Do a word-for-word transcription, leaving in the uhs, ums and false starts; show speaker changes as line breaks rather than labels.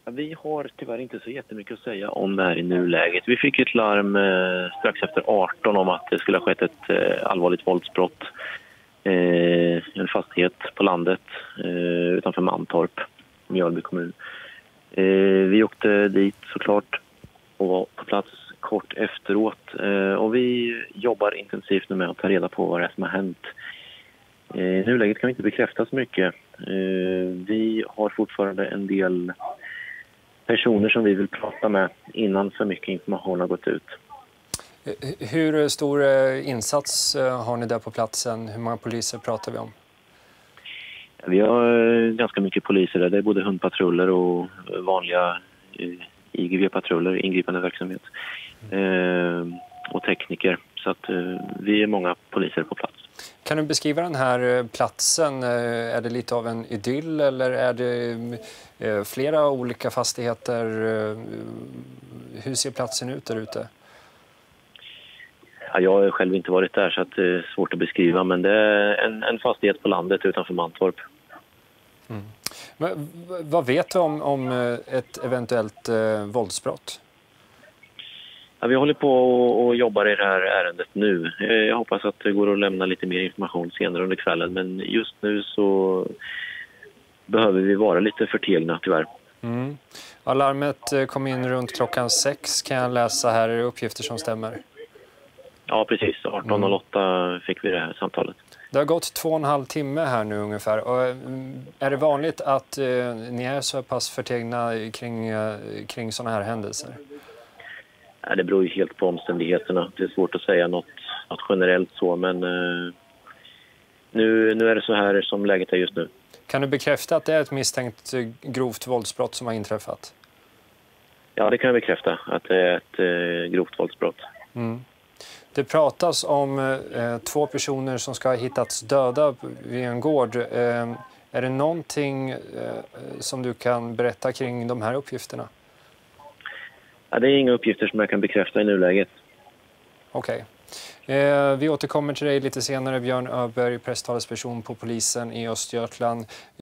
Vi har tyvärr inte så jättemycket att säga om det här i nuläget. Vi fick ett larm eh, strax efter arton om att det skulle ha skett ett eh, allvarligt våldsbrott eh, i en fastighet på landet eh, utanför Mantorp, Mjölby kommun. Eh, vi åkte dit såklart och var på plats kort efteråt eh, och vi jobbar intensivt nu med att ta reda på vad det är som har hänt. Eh, I nuläget kan vi inte bekräfta så mycket. Eh, vi har fortfarande en del personer som vi vill prata med innan för mycket information har gått ut.
Hur stor insats har ni där på platsen? Hur många poliser pratar vi om?
Vi har ganska mycket poliser där. Det är både hundpatruller och vanliga I G V-patruller, ingripande verksamhet. Mm. Och tekniker. Så att vi är många poliser på plats.
Kan du beskriva den här platsen? Är det lite av en idyll eller är det flera olika fastigheter? Hur ser platsen ut där ute?
Ja, jag har själv inte varit där så att det är svårt att beskriva, men det är en, en fastighet på landet utanför Mantorp.
Mm. Men, vad vet du om, om ett eventuellt eh, våldsbrott?
Ja, vi håller på och jobbar i det här ärendet nu. Jag hoppas att det går att lämna lite mer information senare under kvällen, men just nu så behöver vi vara lite förtegna tyvärr.
Mm. Alarmet kom in runt klockan sex, kan jag läsa här, är det uppgifter som stämmer?
Ja, precis. arton noll åtta fick vi det här samtalet.
Det har gått två och en halv timme här nu ungefär. Och är det vanligt att eh, ni är så pass förtegna kring, eh, kring sådana här händelser?
Ja, det beror ju helt på omständigheterna. Det är svårt att säga något, något generellt så, men eh, nu, nu är det så här som läget är just nu.
Kan du bekräfta att det är ett misstänkt grovt våldsbrott som har inträffat?
Ja, det kan jag bekräfta, att det är ett eh, grovt våldsbrott.
Mm. Det pratas om eh, två personer som ska ha hittats döda vid en gård. Eh, är det någonting eh, som du kan berätta kring de här uppgifterna?
Ja, det är inga uppgifter som jag kan bekräfta i nuläget.
Okej. Okay. Eh, vi återkommer till dig lite senare, Björn Öberg, presstalesperson på polisen i Östergötland.